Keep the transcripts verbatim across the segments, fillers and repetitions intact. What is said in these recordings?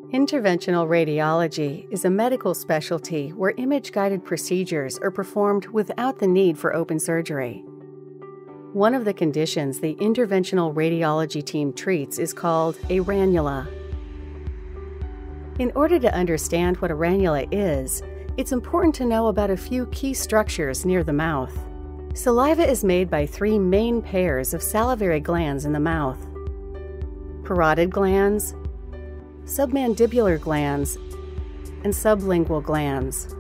Interventional radiology is a medical specialty where image-guided procedures are performed without the need for open surgery. One of the conditions the interventional radiology team treats is called a ranula. In order to understand what a ranula is, it's important to know about a few key structures near the mouth. Saliva is made by three main pairs of salivary glands in the mouth: parotid glands, submandibular glands, and sublingual glands.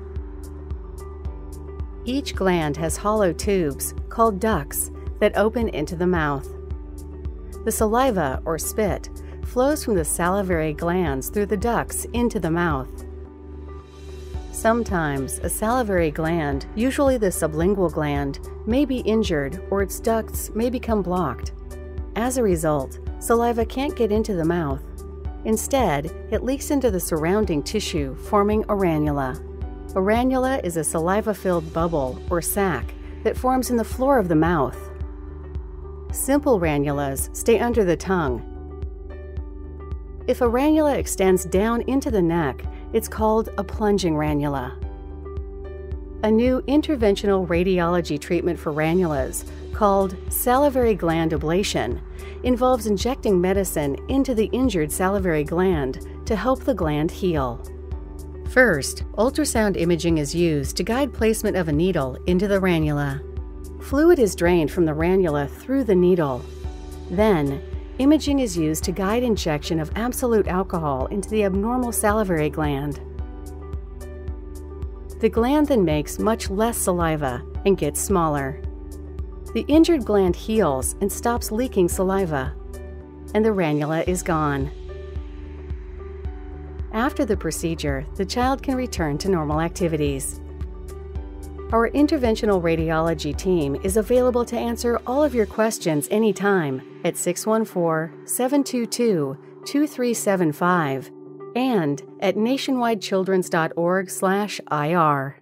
Each gland has hollow tubes, called ducts, that open into the mouth. The saliva, or spit, flows from the salivary glands through the ducts into the mouth. Sometimes a salivary gland, usually the sublingual gland, may be injured or its ducts may become blocked. As a result, saliva can't get into the mouth. Instead, it leaks into the surrounding tissue, forming a ranula. A ranula is a saliva-filled bubble, or sac, that forms in the floor of the mouth. Simple ranulas stay under the tongue. If a ranula extends down into the neck, it's called a plunging ranula. A new interventional radiology treatment for ranulas, called salivary gland ablation, involves injecting medicine into the injured salivary gland to help the gland heal. First, ultrasound imaging is used to guide placement of a needle into the ranula. Fluid is drained from the ranula through the needle. Then, imaging is used to guide injection of absolute alcohol into the abnormal salivary gland. The gland then makes much less saliva and gets smaller. The injured gland heals and stops leaking saliva, and the ranula is gone. After the procedure, the child can return to normal activities. Our interventional radiology team is available to answer all of your questions anytime at six one four, seven two two, two three seven five and at nationwide children's dot org slash I R.